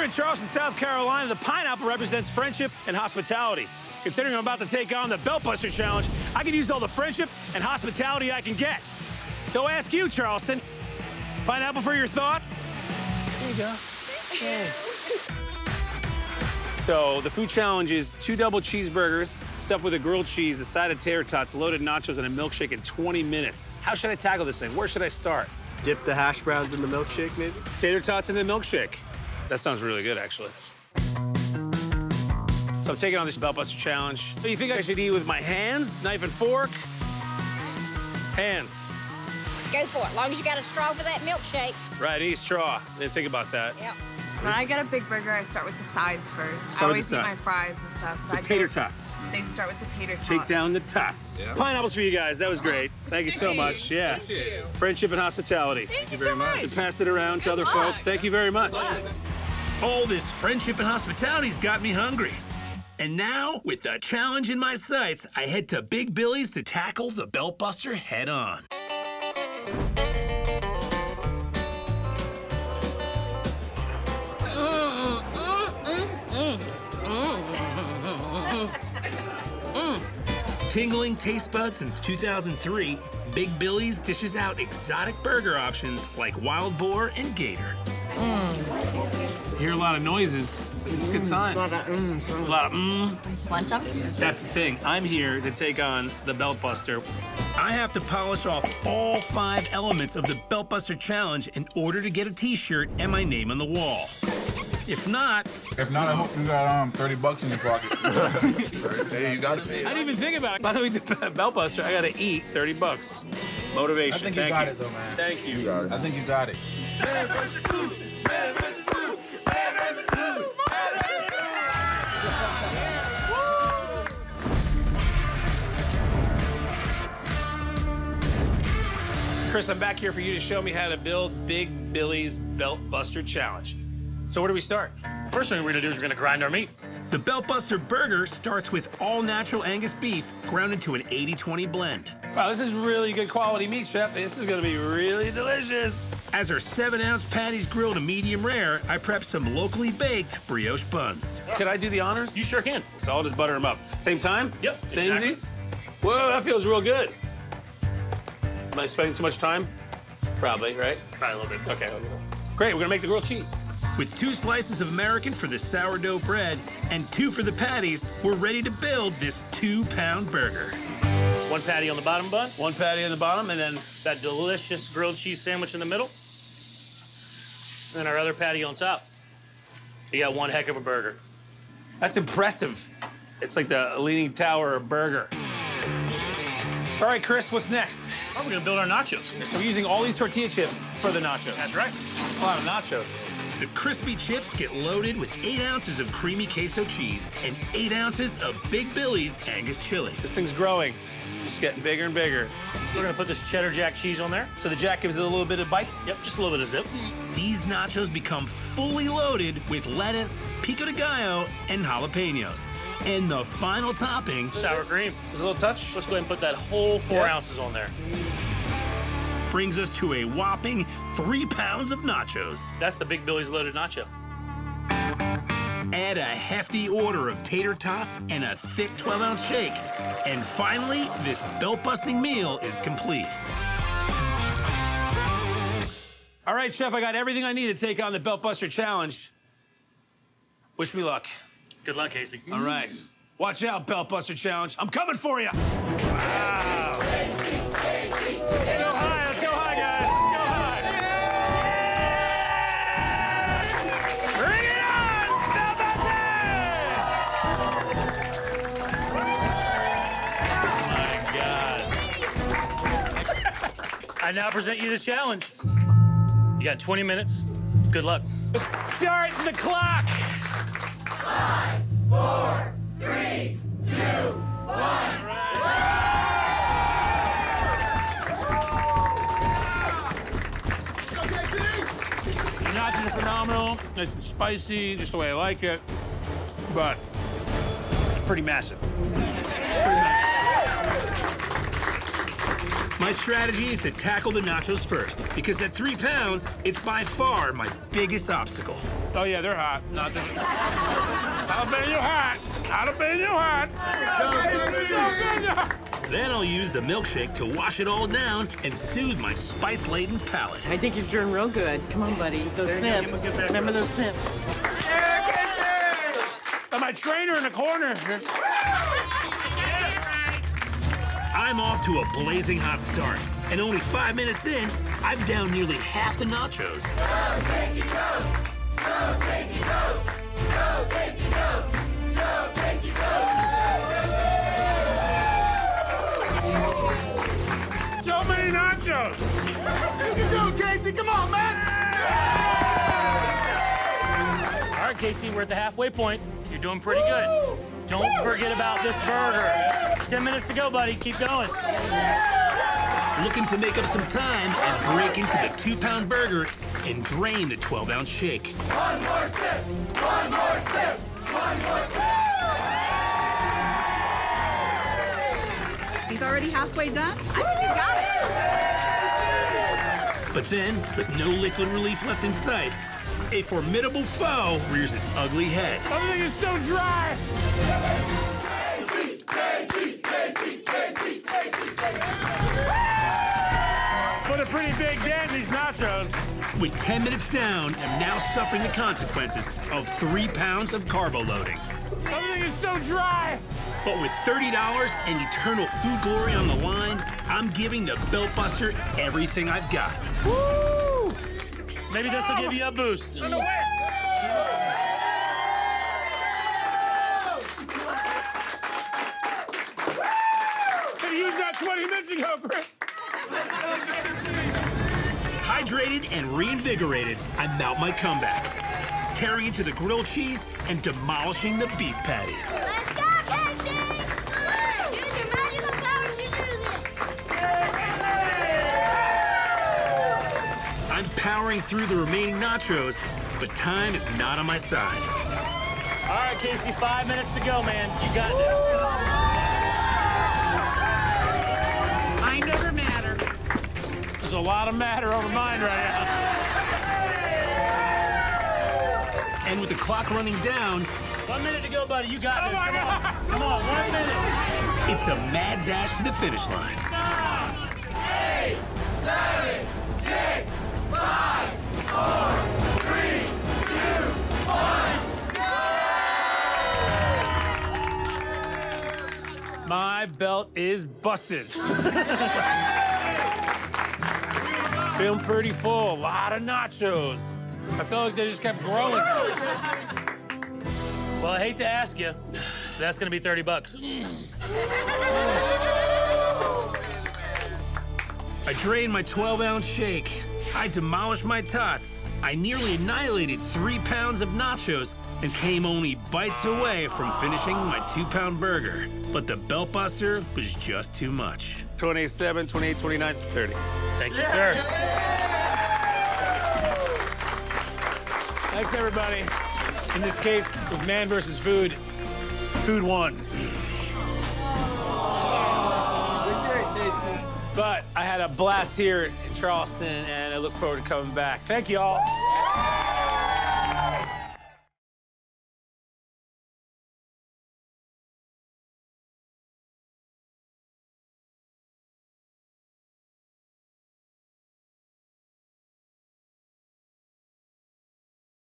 in Charleston, South Carolina, the pineapple represents friendship and hospitality. Considering I'm about to take on the Beltbuster Challenge, I can use all the friendship and hospitality I can get. So ask you, Charleston. Pineapple for your thoughts? There you go. Thank you. So the food challenge is 2 double cheeseburgers, stuffed with a grilled cheese, a side of tater tots, loaded nachos, and a milkshake in 20 minutes. How should I tackle this thing? Where should I start? Dip the hash browns in the milkshake, maybe? Tater tots in the milkshake. That sounds really good, actually. So I'm taking on this Beltbuster Challenge. Do you think I should eat with my hands, knife and fork? Hands. Go for it, as long as you got a straw for that milkshake. Right, I need a straw. Didn't think about that. Yep. When I get a big burger, I start with the sides first. Start I with always the eat my sides. fries and stuff. So So tater tots. They start with the tater tots. Take down the tots. Yep. Pineapples for you guys. That was great. Thank you so much. Yeah. Friendship and hospitality. Thank you very much. And pass it around to other folks. Thank you very much. All this friendship and hospitality's got me hungry. And now, with the challenge in my sights, I head to Big Billy's to tackle the Beltbuster head on. Tingling taste buds since 2003, Big Billy's dishes out exotic burger options like wild boar and gator. You hear a lot of noises. It's a good sign. A lot of Want some? That's the thing. I'm here to take on the Beltbuster. I have to polish off all 5 elements of the Beltbuster Challenge in order to get a T-shirt and my name on the wall. If not, I hope you got $30 in your pocket. Hey, you got it. I didn't even think about it. By the way, the Beltbuster, I gotta eat $30. Motivation. I think you got it, though, man. Thank you. I think you got it. Chris, I'm back here for you to show me how to build Big Billy's Beltbuster Challenge. So where do we start? First thing we're gonna do is we're gonna grind our meat. the Beltbuster burger starts with all-natural Angus beef ground into an 80-20 blend. Wow, this is really good quality meat, Chef. This is gonna be really delicious. As our 7-ounce patties grill to medium rare, I prep some locally baked brioche buns. Can I do the honors? You sure can. So I'll just butter them up. Same time? Yep, Samesies? exactly. Whoa, that feels real good. Am I spending too much time? Probably, right? Probably a little bit. Okay. Great, we're gonna make the grilled cheese. With 2 slices of American for the sourdough bread and 2 for the patties, we're ready to build this 2-pound burger. 1 patty on the bottom bun, 1 patty on the bottom, and then that delicious grilled cheese sandwich in the middle, and then our other patty on top. You got one heck of a burger. that's impressive. It's like the Leaning Tower of burger. All right, Chris, what's next? Oh, we're gonna build our nachos. So we're using all these tortilla chips for the nachos. That's right. A lot of nachos. The crispy chips get loaded with 8 ounces of creamy queso cheese and 8 ounces of Big Billy's Angus chili. This thing's growing. Just getting bigger and bigger. We're gonna put this cheddar jack cheese on there. So the jack gives it a little bit of bite? Yep, just a little bit of zip. These nachos become fully loaded with lettuce, pico de gallo, and jalapenos. And the final topping, Sour cream. There's a little touch. Let's go ahead and put that whole 4 ounces on there. brings us to a whopping 3 pounds of nachos. That's the Big Billy's loaded nacho. Add a hefty order of tater tots and a thick 12-ounce shake. And finally, this belt-busting meal is complete. All right, Chef, I got everything I need to take on the Beltbuster Challenge. Wish me luck. Good luck, Casey. All right. Watch out, Beltbuster Challenge. I'm coming for you. Wow. Let's go high. Let's go high, guys. Let's go high. Yeah! Bring it on, Beltbuster! Oh, my God. I now present you the challenge. You got 20 minutes. Good luck. Let's start the clock. 5, 4, 3, 2, 1. The nachos are phenomenal, nice and spicy, just the way I like it. But it's pretty massive. My strategy is to tackle the nachos first, because at 3 pounds, it's by far my biggest obstacle. Oh, yeah, they're hot. Jalapeno hot. Jalapeno hot. Then I'll use the milkshake to wash it all down and soothe my spice-laden palate. I think he's doing real good. Come on, buddy. Those sips. Remember those sips. Got my trainer in the corner. I'm off to a blazing hot start, and only 5 minutes in, I've downed nearly half the nachos. Go, Casey, go! Go, Casey, go! Go, Casey, go! Go, Casey, go! So many nachos. You can do it, Casey! Come on, man! All right, Casey, we're at the halfway point. You're doing pretty good. Don't forget about this burger. 10 minutes to go, buddy. Keep going. Looking to make up some time and break into the 2-pound burger and drain the 12-ounce shake. One more sip! One more sip! One more sip! He's already halfway done. I think he's got it. But then, with no liquid relief left in sight, a formidable foe rears its ugly head. Everything is so dry. Casey! Casey! Casey! Casey! Casey! Put a pretty big dent in these nachos. With 10 minutes down, I'm now suffering the consequences of 3 pounds of carbo loading. Everything is so dry. But with $30 and eternal food glory on the line, I'm giving the Belt Buster everything I've got. Woo! Maybe this will give you a boost. On the way. Could have used that 20 minutes ago, Chris. Hydrated and reinvigorated, I mount my comeback, tearing into the grilled cheese and demolishing the beef patties. Let's go, Casey! Use your magical powers to do this! I'm powering through the remaining nachos, but time is not on my side. All right, Casey, 5 minutes to go, man. You got this. Mind over matter. There's a lot of matter over mine right now. And with the clock running down, 1 minute to go, buddy. You got this. my Come God. on. Come on, 1 minute. it's a mad dash to the finish line. 8, 7, 6, 5, 4, 3, 2, 1. My belt is busted. Feeling pretty full. A lot of nachos. I felt like they just kept growing. Well, I hate to ask you, but that's going to be $30. I drained my 12-ounce shake. I demolished my tots. I nearly annihilated 3 pounds of nachos and came only bites away from finishing my 2-pound burger. But the Belt Buster was just too much. 27, 28, 29, 30. Thank you, sir. Thanks, everybody. In this case, with man versus food, food won. But I had a blast here in Charleston, and I look forward to coming back. Thank you all.